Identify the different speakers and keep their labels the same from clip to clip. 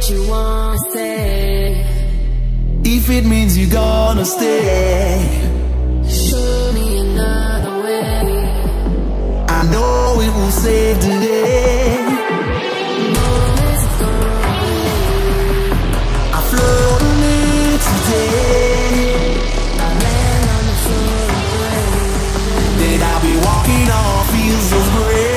Speaker 1: you want to say.
Speaker 2: If it means you're gonna stay,
Speaker 1: Show me another way.
Speaker 2: I know it will save the day.
Speaker 1: Moments are gone.
Speaker 2: I float on it today.
Speaker 1: I land on the floor and pray.
Speaker 2: Then I'll be walking on fields of gray.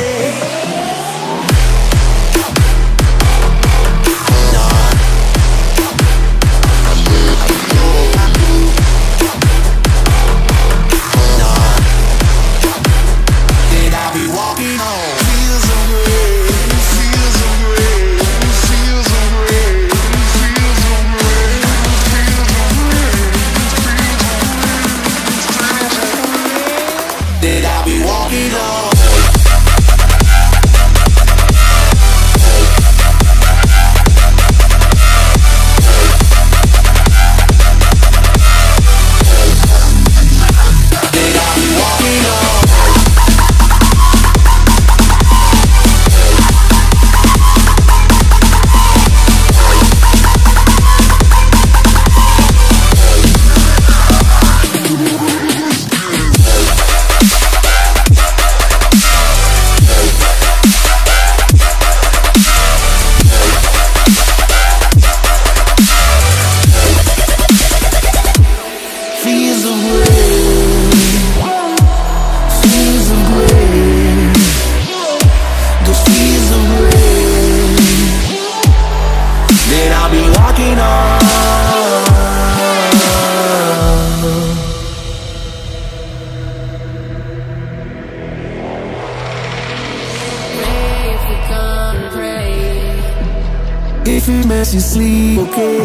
Speaker 2: If it makes you sleep, okay.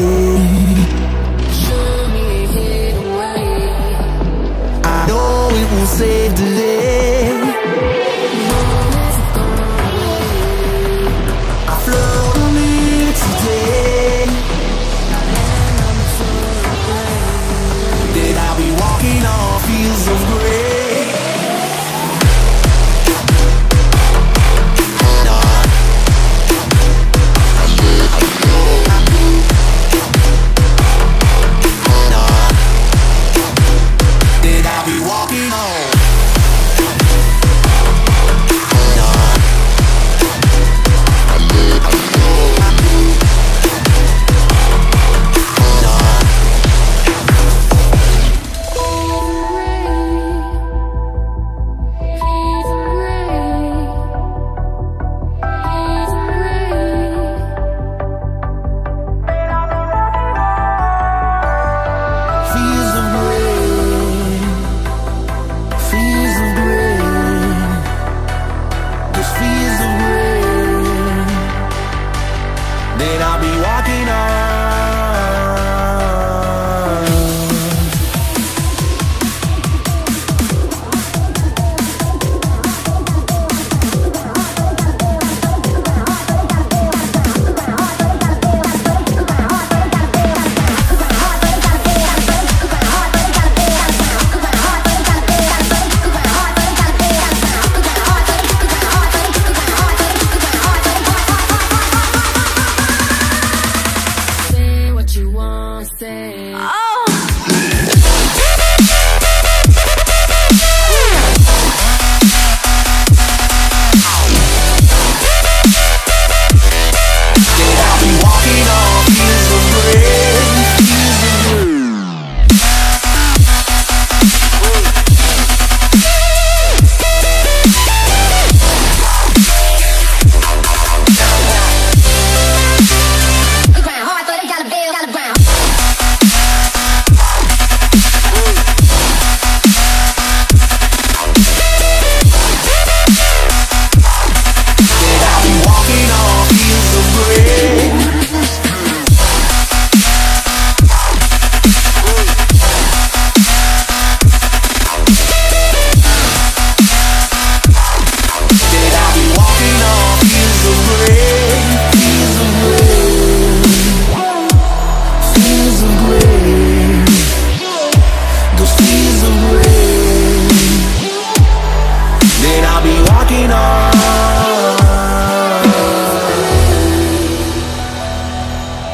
Speaker 1: Show me a hidden way.
Speaker 2: I know it will save the day.
Speaker 1: Moments are gone.
Speaker 2: I float on it today.
Speaker 1: I land on the floor and pray.
Speaker 2: Then I'll be walking on fields of gray. Then I'll be walking on.
Speaker 1: Say what you want to say.
Speaker 2: Then I'll be walking on fields of gray, fields of gray.
Speaker 3: The ground hard, but it got a bill, got a ground.
Speaker 2: Then I'll be walking on fields of gray. Then I'll be walking on fields of gray, fields of gray, fields of gray, those fields of gray. Then I'll be walking on.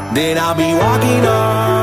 Speaker 2: then I'll be walking on.